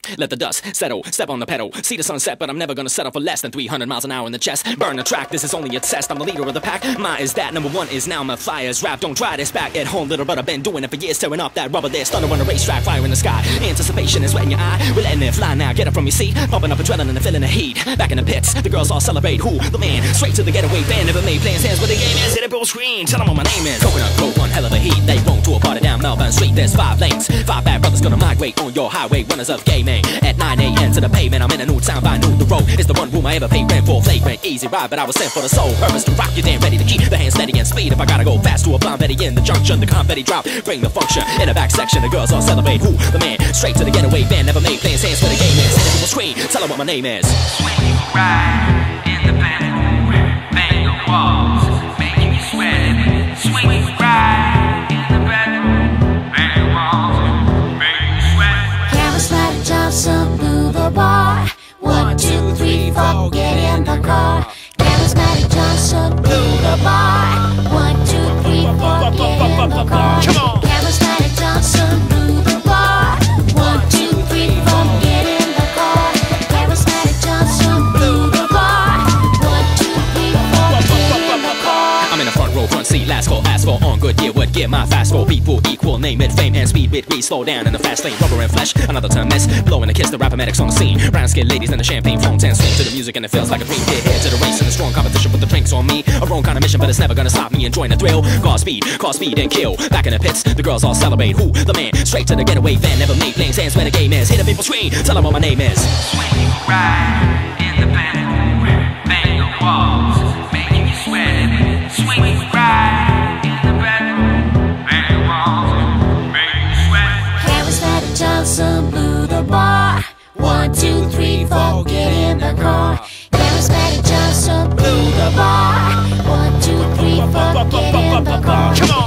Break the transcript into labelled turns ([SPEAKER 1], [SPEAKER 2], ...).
[SPEAKER 1] Let the dust settle, step on the pedal. See the sunset, but I'm never gonna settle for less than 300 miles an hour in the chest. Burn the track, this is only a test. I'm the leader of the pack. My is that, number one is now. My flyers rap, don't try this back at home, little brother. Been doing it for years, tearing up that rubber. There's thunder on the racetrack, fire in the sky. Anticipation is wet in your eye. We're letting it fly now. Get up from your seat, pumping up adrenaline and feeling the heat. Back in the pits, the girls all celebrate. Who? The man. Straight to the getaway van. Never made plans, hands with the game is. Hit it, bro, screen. Tell them what my name is. Coconut Grove, one hell of a heat. They roam to a party down Melbourne Street. There's 5 lanes, 5 bad brothers gonna migrate on your highway. Runners of gaming at 9 a.m. to the pavement. I'm in a new town by noon. The road is the one room I ever paid rent for. Flagrant, easy ride, but I was sent for the sole purpose to rock you damn ready to keep the hands steady and speed. If I gotta go fast to a blind Betty in the junction, the confetti drop, bring the function in the back section. The girls all celebrate. Who? The man. Straight to the getaway van. Never made plans, hands where the game is. Hit it, people scream. Tell them what my name is.
[SPEAKER 2] Swing right in the bedroom, bang the walls, making you sweat. Swing right in the bedroom, bang the walls, making you sweat.
[SPEAKER 3] Charismatic Johnson blew the bar. 1, 2, 3, 4, get in the car. Charismatic Johnson blew the bar. 1, 2, 3, 4, get in the car. Charismatic Johnson blew the bar. 1, 2, 3, 4, get in the car. Charismatic Johnson blew the bar. 1, 2, 3, 4, get in the car.
[SPEAKER 1] I'm in the front row, front seat, last call, asphalt on good gear. Would get my fast roll, people equal, name it, fame and speed, bit, we slow down in the fast lane, rubber and flesh, another turn mess, blowing a kiss, the rapper medics on the scene, brown skin ladies and the champagne fountain, swing to the music and it feels like a dream, get here to the race and the strong competition with the drinks on me, a wrong kind of mission, but it's never gonna stop me enjoying the thrill, car speed and kill, back in the pits, the girls all celebrate. Who? The man. Straight to the getaway van, never made plans, hands where the game is. Hit the people scream, tell them what my name is.
[SPEAKER 2] Swing right in the bedroom, bang the walls, making you sweat. Swing right in the bedroom, bang the walls, making you sweat.
[SPEAKER 3] Charismatic Johnson blew the bar. 1, 2, 3, 4, get in the car. Charismatic Johnson blew the bar. 1, 2, 3, 4, get in the car.